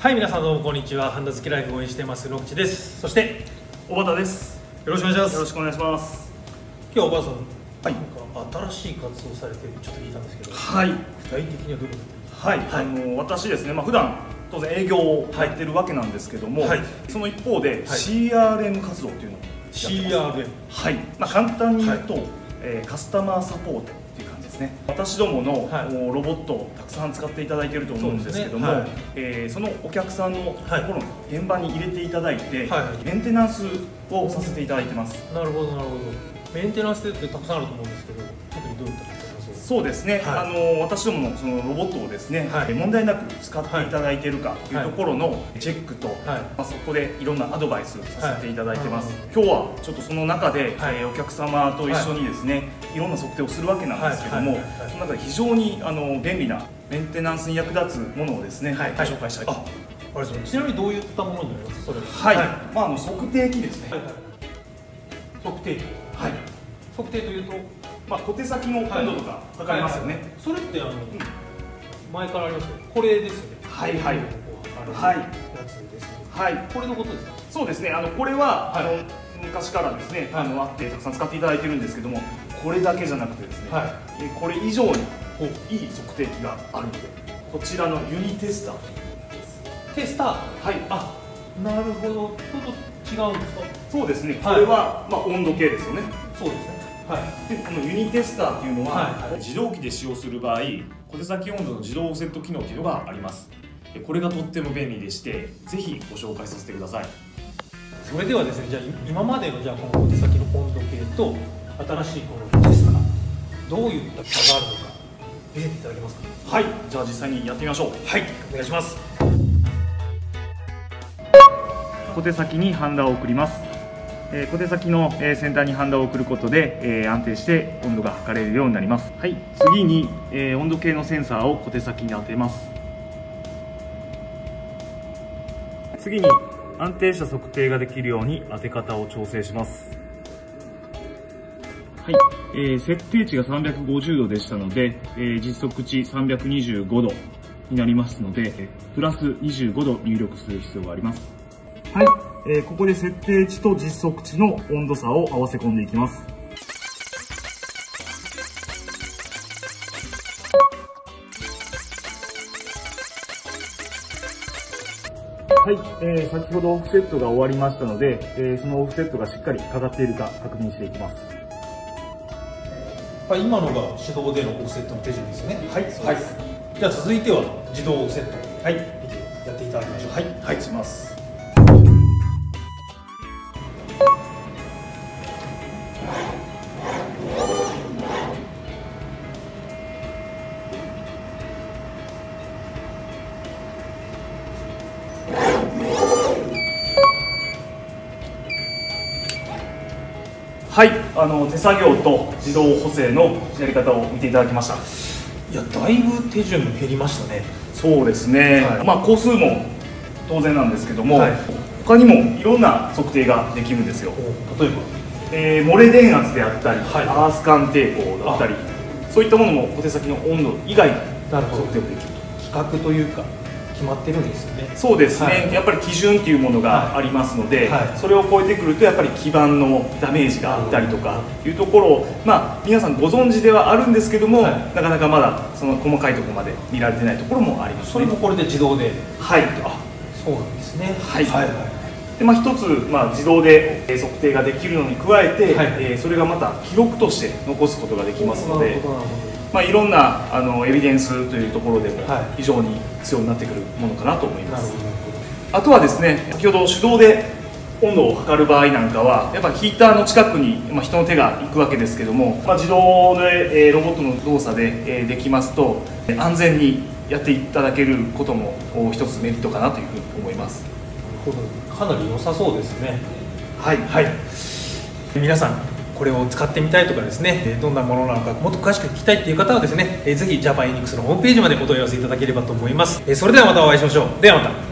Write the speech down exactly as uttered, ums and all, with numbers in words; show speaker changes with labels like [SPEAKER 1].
[SPEAKER 1] はい、皆さんどうもこんにちは。ハンダ付きライフを応援しています野口です。そして
[SPEAKER 2] 小畑です。
[SPEAKER 1] よろしくお願いします。
[SPEAKER 2] よろしくお願いします。
[SPEAKER 1] 今日おばあさん、
[SPEAKER 2] はい、
[SPEAKER 1] なんか新しい活動をされているちょっと聞いたんですけど、
[SPEAKER 2] はい、
[SPEAKER 1] 具体的にはどういうことですか？
[SPEAKER 2] はい、はい、あの私ですね、まあ普段当然営業をやってるわけなんですけども、はい、その一方で シーアールエム 活動というのをやってます。シーアールエム、はい、まあ簡単に言うと、はい、えー、カスタマーサポートっていう感じですね。私どもの、はい、ロボットをたくさん使っていただいていると思うんですけども、そ、ね、はい、えー、そのお客さんのところの現場に入れていただいて、はい、メンテナンスをさせていただいてます。
[SPEAKER 1] なるほどなるほど。メンテナンスってたくさんあると思うんですけど、特にどういったことですか？
[SPEAKER 2] そうですね、はい、あの私どものそのロボットをですね、はい、問題なく使っていただいているかというところのチェックと、はい、まあ、そこでいろんなアドバイスさせていただいてます。はい、今日はちょっとその中で、はい、えー、お客様と一緒にですね、はい、いろんな測定をするわけなんですけども、その中で非常にあの便利なメンテナンスに役立つものをですね、はい、ご紹介したいと思います。
[SPEAKER 1] あれですね、ちなみにどういったものになります？それ
[SPEAKER 2] はい、はい、まああの測定器ですね。はい、はい、
[SPEAKER 1] 測定器、はい、測定というと、
[SPEAKER 2] まあ小手先の温度とか測りますよね。
[SPEAKER 1] それってあの、うん、前からありますけど、これですよね。
[SPEAKER 2] はいはい。
[SPEAKER 1] はい。やつですね。はい。これのことですか？
[SPEAKER 2] そうですね。あのこれは、はい、あの昔からですね、あのあってたくさん使っていただいてるんですけども、これだけじゃなくてですね、はい、これ以上にいい測定器があるので、こちらのユニテスター。
[SPEAKER 1] テスター。はい。あ、なるほど。ちょっと違うんですか？そうですね。これはまあ温度計ですよね。そうですね。はい、
[SPEAKER 2] でこのユニテスターっていうのは、はいはい、自動機で使用する場合、小手先温度の自動オフセット機能っていうのがあります。これがとっても便利でして、ぜひご紹介させてください。
[SPEAKER 1] それではですね、じゃあ今までのじゃあこの小手先の温度計と新しいこのテスター、どういった差があるのか見せていただけますか？
[SPEAKER 2] はい、じゃあ実際にやってみましょう。
[SPEAKER 1] はい、お願いします。
[SPEAKER 2] 小手先にハンダを送ります。えー、小手先の、えー、先端にハンダを送ることで、えー、安定して温度が測れるようになります。はい、次に、えー、温度計のセンサーを小手先に当てます。次に安定した測定ができるように当て方を調整します。はい、えー、設定値がさんびゃくごじゅうどでしたので、えー、実測値さんびゃくにじゅうごどになりますので、プラスにじゅうごど入力する必要があります。はい、えー、ここで設定値と実測値の温度差を合わせ込んでいきます。はい、えー、先ほどオフセットが終わりましたので、えー、そのオフセットがしっかりかかっているか確認していきます。
[SPEAKER 1] はい、今のが手動でのオフセットの手順ですよね。はい、そうです。はい、じゃあ続いては自動オフセット、はい、やっていただきましょう。はい、はい、します。
[SPEAKER 2] はい、あの手作業と自動補正のやり方を見ていただきました。
[SPEAKER 1] いや、だいぶ手順減りましたね。
[SPEAKER 2] そうですね、はい、まあ工数も当然なんですけども、はい、他にもいろんな測定ができるんですよ。
[SPEAKER 1] 例えば、
[SPEAKER 2] えー、漏れ電圧であったり、はい、アース間抵抗だったり、そういったものも小手先の温度以外に測定をできると。
[SPEAKER 1] 規格というか決まってるんですよね。
[SPEAKER 2] そうですね、はい、やっぱり基準っていうものがありますので、はいはい、それを超えてくるとやっぱり基板のダメージがあったりとかいうところを、まあ皆さんご存知ではあるんですけども、はい、なかなかまだその細かいところまで見られてないところもありますね。
[SPEAKER 1] それもこれで自動で、
[SPEAKER 2] はい、
[SPEAKER 1] あ、そうなんですね。
[SPEAKER 2] はい、はい、はい。で、まあ一つ、まあ自動で測定ができるのに加えて、はい、えー、それがまた記録として残すことができますので。まあいろんなあのエビデンスというところでも非常に必要になってくるものかなと思います。あとはですね、先ほど手動で温度を測る場合なんかはやっぱりヒーターの近くに、まあ、人の手が行くわけですけども、まあ、自動で、えー、ロボットの動作で、えー、できますと安全にやっていただけることも一つメリットかなというふうに思います。
[SPEAKER 1] なるほど、かなり良さそうですね。
[SPEAKER 2] はい、はい、
[SPEAKER 1] 皆さんこれを使ってみたいとかですね、どんなものなのかもっと詳しく聞きたいっていう方はですね、ぜひジャパンユニックスのホームページまでお問い合わせいただければと思います。それではまたお会いしましょう。ではまた。